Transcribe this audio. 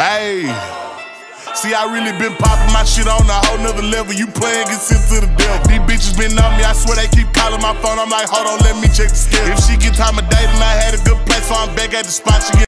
Hey, see, I really been popping my shit on a whole nother level. You playing, get sent to the devil. These bitches been on me, I swear they keep calling my phone. I'm like, hold on, let me check the schedule. If she get time of day, then I had a good place, so I'm back at the spot. She get